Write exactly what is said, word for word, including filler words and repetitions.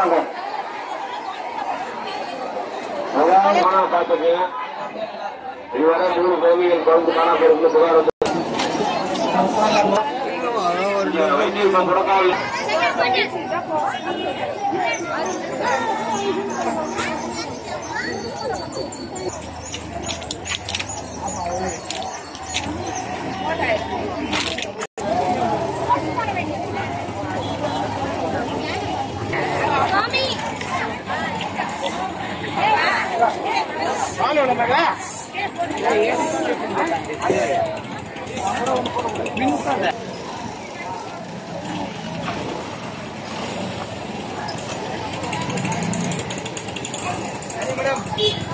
வாங்க. அதாவது மாணவ பார்த்துக்கீங்க. இதுவரை மூணு கோவிகள் குழந்தை காணா போயிருக்கு. சுகாதார வைத்தியம் தொடக்காவில் மேடம்